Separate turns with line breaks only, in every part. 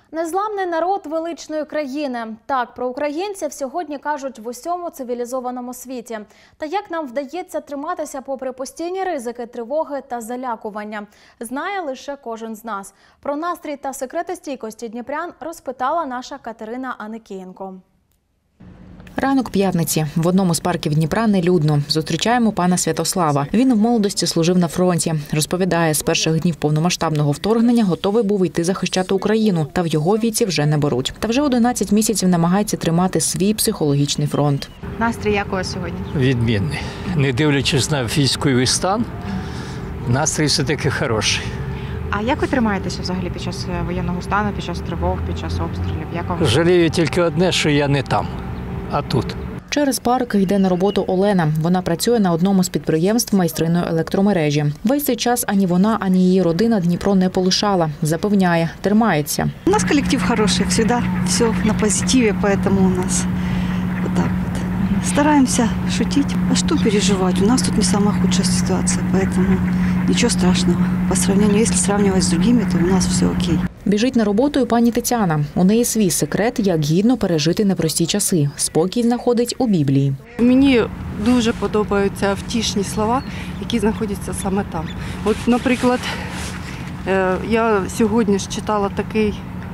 Незламний народ величної країни. Так, про українців сьогодні кажуть в усьому цивілізованому світі. Та як нам вдається триматися попри постійні ризики, тривоги та залякування, знає лише кожен з нас. Про настрій та секрети стійкості дніпрян розпитала наша Катерина Аникієнко.
Ранок п'ятниці. В одному з парків Дніпра нелюдно. Зустрічаємо пана Святослава. Він в молодості служив на фронті. Розповідає, з перших днів повномасштабного вторгнення готовий був йти захищати Україну, та в його віці вже не беруть. Та вже 11 місяців намагається тримати свій психологічний фронт.
Настрій якого сьогодні?
Відмінний. Не дивлячись на військовий стан, настрій все-таки хороший.
А як ви тримаєтеся взагалі під час воєнного стану, під час тривог, під час обстрілів?
Жалію тільки одне, що я не там, а тут.
Через парк йде на роботу Олена. Вона працює на одному з підприємств майстриної електромережі. Весь цей час ані вона, ані її родина Дніпро не полишала. Запевняє, тримається.
У нас коллектив хороший, всегда все на позитиве, поэтому у нас вот так вот. Стараемся шутить. А что переживать? У нас тут не самая худшая ситуация, поэтому ничего страшного. По сравнению, если сравнивать с другими, то у нас все окей.
Біжить на роботу і пані Тетяна. У неї свій секрет, як гідно пережити непрості часи. Спокій знаходить у Біблії.
Мені дуже подобаються втішні слова, які знаходяться саме там. От, наприклад, я сьогодні ж читала такий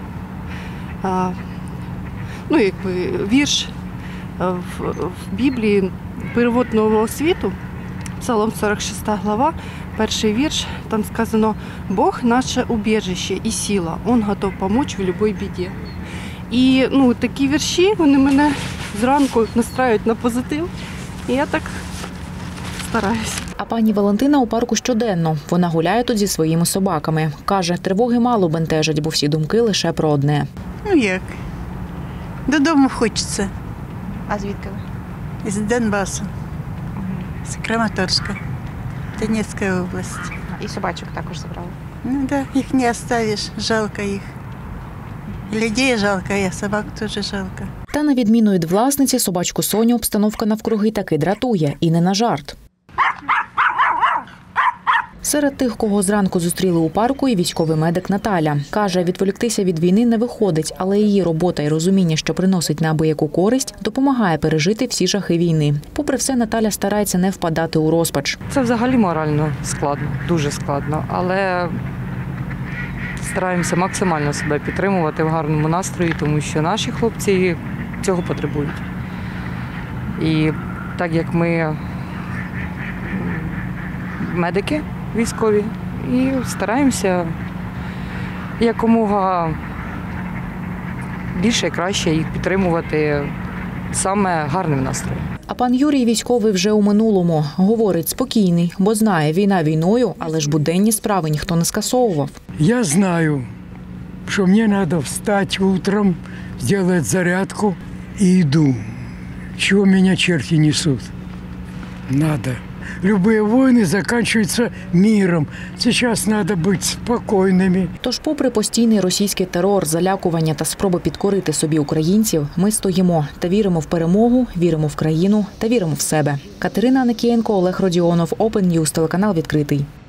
вірш в Біблії, перевод Нового світу, Псалом 46 глава, перший вірш, там сказано: «Бог – наше убежище і сила, Он готов помочь в любой біді». І такі вірші, вони мене зранку настраюють на позитив, і я так стараюся.
А пані Валентина у парку щоденно. Вона гуляє тут зі своїми собаками. Каже, тривоги мало бентежать, бо всі думки лише про одне.
Ну як? Додому хочеться.
А звідки ви?
З Донбасу. З Краматорська. Донецької області.
І собачок також забрали?
Ну да, їх не оставиш, жалко їх. Людей жалко, а собак теж жалко.
Та на відміну від власниці, собачку Соню обстановка навкруги таки дратує. І не на жарт. Серед тих, кого зранку зустріли у парку, і військовий медик Наталя. Каже, відволіктися від війни не виходить, але її робота і розуміння, що приносить неабияку користь, допомагає пережити всі жахи війни. Попри все, Наталя старається не впадати у розпач.
Це взагалі морально складно, дуже складно, але стараємося максимально себе підтримувати в гарному настрої, тому що наші хлопці цього потребують. І так як ми медики військові, і стараємося якомога більше і краще їх підтримувати саме гарним настроєм.
А пан Юрій військовий вже у минулому. Говорить, спокійний, бо знає, війна війною, але ж буденні справи ніхто не скасовував.
Я знаю, що мені треба встати утром, зробити зарядку і йду. Чого мене черти несуть? Надо. Любые войны заканчиваются миром. Сейчас надо быть спокойными.
Тож, попри постійний російський терор, залякування та спроби підкорити собі українців, ми стоїмо та віримо в перемогу, віримо в країну та віримо в себе. Катерина Аникієнко, Олег Родіонов, Open News, телеканал «Відкритий».